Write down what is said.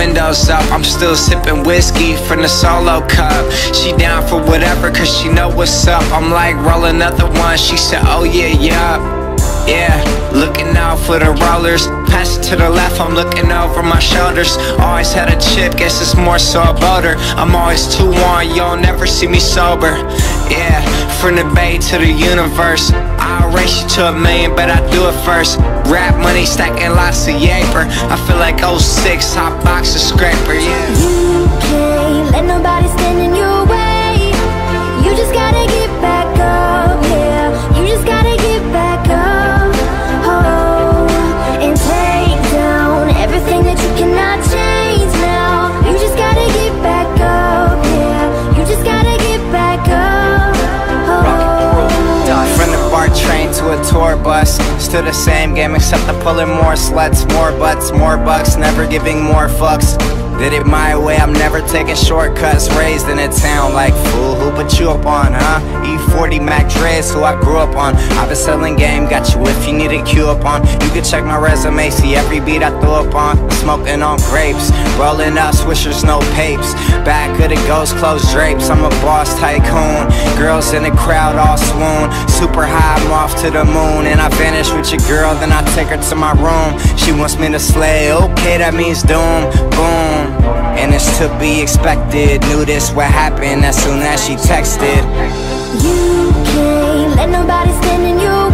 windows up, I'm still sipping whiskey from the solo cup. She down for whatever, cause she know what's up. I'm like, roll another one, she said, oh yeah, yup. Yeah, looking out for the rollers. Pass it to the left, I'm looking over my shoulders. Always had a chip, guess it's more so about her. I'm always too on, you'll never see me sober. Yeah, from the bay to the universe, I'll race you to a million, but I do it first. Rap money, stacking lots of yaper. I feel like 06, hot box of scraper, yeah. You can't let nobody stand in your way. You just gotta get back up, yeah. You just gotta get back up. Train to a tour bus, still the same game except I'm pulling more sluts, more butts, more bucks, never giving more fucks. Did it my way, I'm never taking shortcuts. Raised in a town like, fool, who put you up on, huh? E40 Mac Dre's who I grew up on. I've been selling game, got you if you need a cue up on. You can check my resume, see every beat I throw up on. Smoking on grapes, rolling out swishers, no papes. Back of the ghost, closed drapes, I'm a boss tycoon. Girls in the crowd all swoon. Super high, I'm off to the moon. And I vanish with your girl, then I take her to my room. She wants me to slay, okay, that means doom, boom. And it's to be expected. Knew this would happen as soon as she texted. You can't let nobody stand in your